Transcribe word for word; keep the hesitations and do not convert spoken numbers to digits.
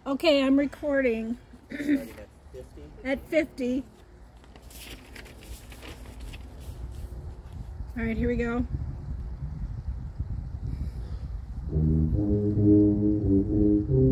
Okay, I'm recording. Starting at fifty. At fifty. All right, here we go. Thank you.